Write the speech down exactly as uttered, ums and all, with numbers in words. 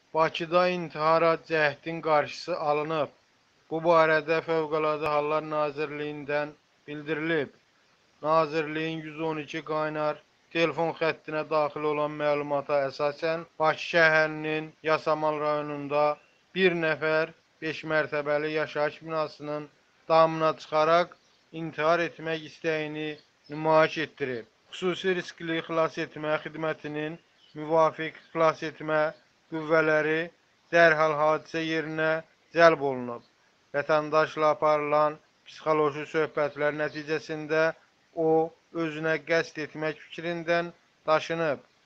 Bakıda intihara cəhdin qarşısı alınıb. Bu barədə Fövqəladə Hallar Nazirliyindən bildirilib. Nazirliyin yüz on iki qaynar telefon xəttinə daxil olan məlumata əsasən Bakı şəhərinin Yasamal rayonunda bir nəfər beş mərtəbəli yaşayış binasının damına çıxaraq intihar etmək istəyini nümayiş etdirib. Xüsusi riskli xilasetmə xidmətinin müvafiq xilasetmə qüvvələri dərhal hadisə yerinə cəlb olunub. Vətəndaşla aparılan psixoloji söhbətlər nəticəsində o özünə qəsd etmək fikrindən daşınıb.